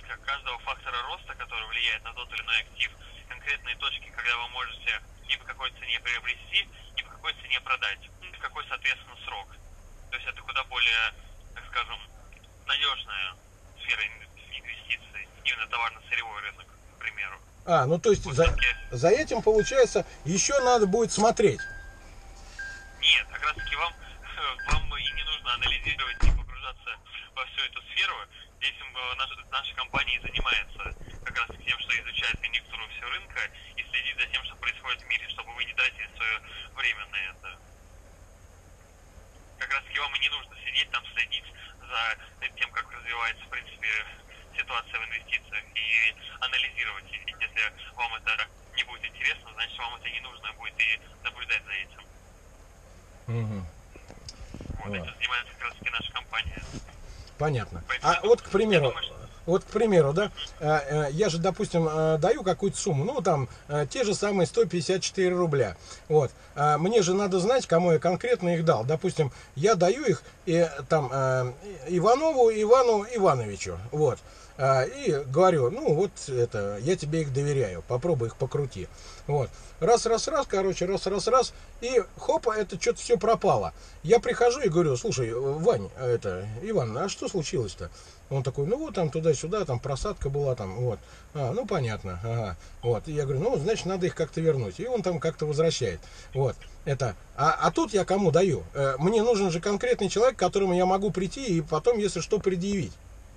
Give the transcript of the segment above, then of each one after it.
риска каждого фактора роста, который влияет на тот или иной актив, конкретные точки, когда вы можете ни по какой цене приобрести, ни по какой цене продать, и в какой, соответственно, срок. То есть это куда более, так скажем, надежная сфера инвестиций, именно товарно-сырьевой рынок, к примеру. Ну то есть Вот за этим, получается, еще надо будет смотреть. Нет, как раз таки вам и не нужно анализировать и погружаться во всю эту сферу. Здесь наша компания занимается как раз тем, что изучает конъюнктуру всего рынка и следит за тем, что происходит в мире, чтобы вы не тратили свое время на это. Как раз таки вам и не нужно сидеть там, следить за тем, как развивается, в принципе, ситуация в инвестициях и анализировать. И если вам это не будет интересно, значит, вам это не нужно будет и наблюдать за этим. Вот этим занимается как раз таки наша компания. Понятно. Поэтому, Вот, к примеру, думаю, да, я же, допустим, даю какую-то сумму, ну, там, те же самые 154 рубля. Вот. Мне же надо знать, кому я конкретно их дал. Допустим, я даю их там, Иванову Ивану Ивановичу. Вот. И говорю, ну, вот это, я тебе их доверяю, попробуй их покрути. Вот. Раз, короче, раз, и хоп, это что-то все пропало. Я прихожу и говорю, слушай, Вань, Иван, а что случилось-то? Он такой, ну, вот там туда-сюда, там просадка была, там, вот. Ну, понятно, ага. Вот. И я говорю, ну, значит, надо их как-то вернуть. И он там как-то возвращает. Вот. А тут я кому даю? Мне нужен же конкретный человек, к которому я могу прийти и потом, если что, предъявить.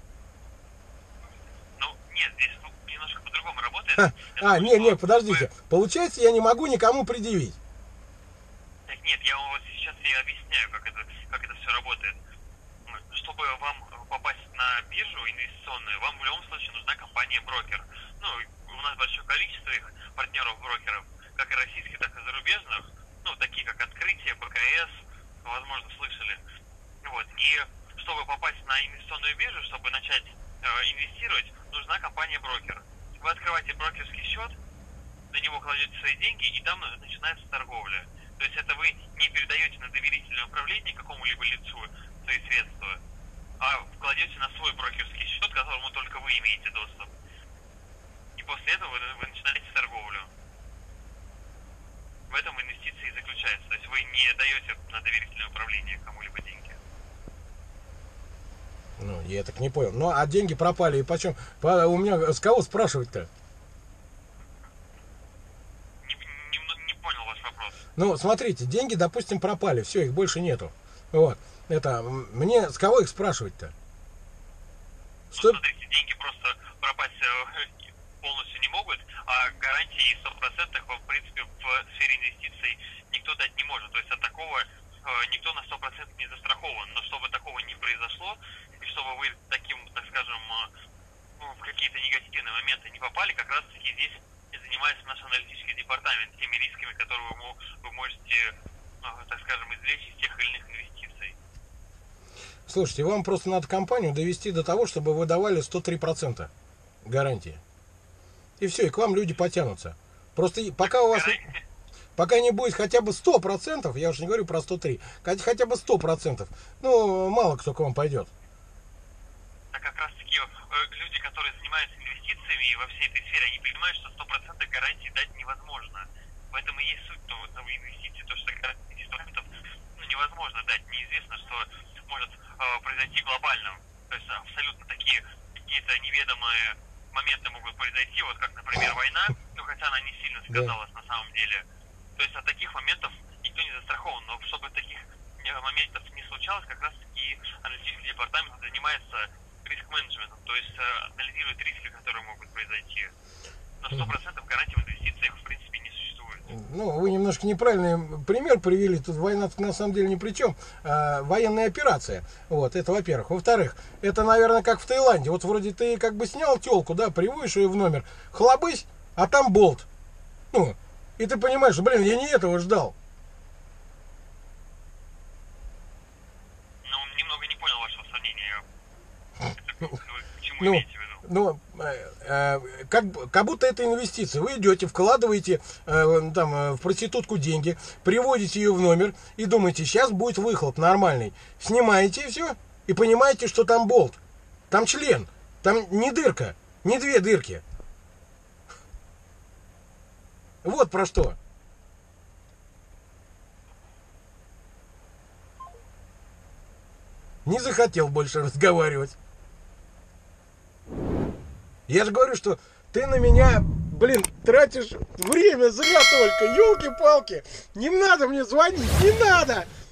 Нет, здесь немножко по-другому работает. Не, подождите. Получается, я не могу никому предъявить. Так нет, я вам вот сейчас и объясняю, как это все работает. Чтобы вам попасть на биржу инвестиционную, вам в любом случае нужна компания-брокер. Ну, у нас большое количество их партнеров-брокеров, как и российских, так и зарубежных. Ну, такие как Открытие, БКС, возможно, слышали. Вот. И чтобы попасть на инвестиционную биржу, чтобы начать инвестировать, нужна компания-брокер. Вы открываете брокерский счет, на него кладете свои деньги, и там начинается торговля. То есть это вы не передаете на доверительное управление какому-либо лицу свои средства, а вкладете на свой брокерский счет, к которому только вы имеете доступ. И после этого вы начинаете торговлю. В этом инвестиции и заключается. То есть вы не даете на доверительное управление кому-либо деньги. Ну, я так не понял. Ну, а деньги пропали, и почем? У меня с кого спрашивать-то? Не понял ваш вопрос. Ну, смотрите, деньги, допустим, пропали, все, их больше нету. Вот. Мне с кого их спрашивать-то? Ну, смотрите, деньги просто пропасть полностью не могут, а гарантии 100% вам, в принципе, в сфере инвестиций никто дать не может. То есть от такого никто на 100% не застрахован. Но чтобы такого не произошло, и чтобы вы таким, так скажем, в какие-то негативные моменты не попали, как раз таки здесь занимается наш аналитический департамент теми рисками, которые вы можете, так скажем, извлечь из тех или иных инвестиций. Слушайте, вам просто надо компанию довести до того, чтобы вы давали 103% гарантии. И все, и к вам люди потянутся. Просто пока у вас... Пока не будет хотя бы 100%, я уже не говорю про 103, хотя бы 100%, ну, мало кто к вам пойдет. Так как раз таки люди, которые занимаются инвестициями во всей этой сфере, они понимают, что 100% гарантии дать невозможно. В этом и есть суть того инвестиций, то, что гарантии 100% невозможно дать. Неизвестно, что может произойти глобально. То есть абсолютно такие какие-то неведомые моменты могут произойти, вот как, например, война, ну, хотя она не сильно сказалась на самом деле. То есть от таких моментов никто не застрахован. Но чтобы таких моментов не случалось, как раз таки аналитический департамент занимается риск-менеджментом, то есть анализирует риски, которые могут произойти. Но 100% гарантий в инвестициях в принципе не существует. Ну, вы немножко неправильный пример привели. Тут война на самом деле ни при чем. Военная операция. Вот, это во-первых. Во-вторых, это, наверное, как в Таиланде. Вот вроде ты как бы снял телку, да, приводишь ее в номер, хлобысь, а там болт. Ну, и ты понимаешь, блин, я не этого ждал. Ну, немного не понял вашего сравнения. Вы к чему имеете в виду? Как будто это инвестиция. Вы идете, вкладываете там, в проститутку деньги, приводите ее в номер и думаете, сейчас будет выхлоп нормальный. Снимаете и все, и понимаете, что там болт, там член. Там не дырка, не две дырки. Вот про что. Не захотел больше разговаривать. Я же говорю, что ты на меня, блин, тратишь время зря только. Ёлки-палки. Не надо мне звонить, не надо.